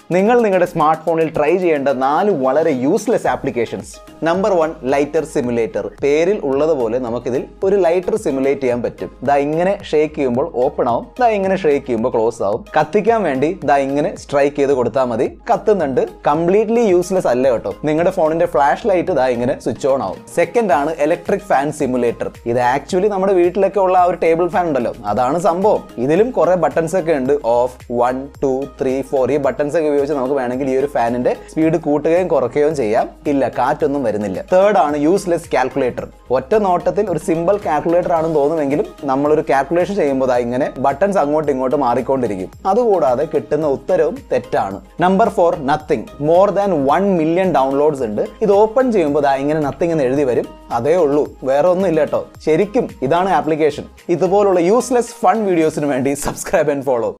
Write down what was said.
നിങ്ങൾ നിങ്ങളുടെ സ്മാർട്ട് ഫോണിൽ ട്രൈ ചെയ്യേണ്ട 4 വളരെ useless applications. Number 1, lighter simulator. പേരിൽ ഉള്ളതുപോലെ നമുക്കിതിൽ ഒരു ലൈറ്റർ സിമുലേറ്റ് ചെയ്യാൻ പറ്റും. ദാ ഇങ്ങനെ ഷേക്ക് ചെയ്യുമ്പോൾ ഓപ്പൺ ആവും, ദാ ഇങ്ങനെ ഷേക്ക് ചെയ്യുമ്പോൾ ക്ലോസ് ആവും. കത്തിക്കാൻ വേണ്ടി ദാ ഇങ്ങനെ സ്ട്രൈക്ക് ചെയ്ത് കൊടുത്താൽ മതി, കത്തുന്നുണ്ട്. കംപ്ലീറ്റ്ലി യൂസ്ലെസ് അല്ല കേട്ടോ. നിങ്ങളുടെ ഫോണിന്റെ ഫ്ലാഷ് ലൈറ്റ് ദാ ഇങ്ങനെ സ്വിച്ച് ഓൺ ആവും. സെക്കൻഡ് ആണ് ഇലക്ട്രിക് ഫാൻ സിമുലേറ്റർ. ഇത് ആക്ച്വലി നമ്മുടെ വീട്ടിലൊക്കെ ഉള്ള ആ ഒരു ടേബിൾ ഫാൻ ഉണ്ടല്ലോ, അതാണ് സംഭവം. ഇതിലും കുറെ ബട്ടൺസ് ഒക്കെ ഉണ്ട്. ഓഫ്, 1, 2, 3, 4 ഈ ബട്ടൺസ് ഒക്കെ ഉപയോഗിച്ച് നമുക്ക് വേണമെങ്കിൽ ഈ ഒരു ഫാനിന്റെ സ്പീഡ് കൂട്ടുകയും കുറയ്ക്കുകയും ചെയ്യാം. ഇല്ല, കാറ്റൊന്നും വരുന്നില്ല. തേർഡ് ആണ് യൂസ്ലെസ് കാൽക്കുലേറ്റർ. ഒറ്റ നോട്ടത്തിൽ ഒരു സിമ്പിൾ കാൽക്കുലേറ്റർ ആണെന്ന് തോന്നുമെങ്കിലും നമ്മളൊരു കാൽക്കുലേഷൻ ചെയ്യുമ്പോൾ ഇങ്ങനെ ബട്ടൺസ് അങ്ങോട്ടും ഇങ്ങോട്ടും മാറിക്കൊണ്ടിരിക്കും. അതുകൂടാതെ കിട്ടുന്ന ഉത്തരവും തെറ്റാണ്. Number 4, nothing. More than 1 million downloads ഉണ്ട്. ഇത് ഓപ്പൺ ചെയ്യുമ്പോൾ ഇങ്ങനെ നത്തിങ് എന്ന് എഴുതി വരും. അതേ ഉള്ളൂ, വേറെ ഒന്നും ഇല്ല കേട്ടോ. ശരിക്കും ഇതാണ് ആപ്ലിക്കേഷൻ. ഇതുപോലുള്ള യൂസ്ലെസ് ഫൺ വീഡിയോസിന് വേണ്ടി സബ്സ്ക്രൈബ് ആൻഡ് ഫോളോ.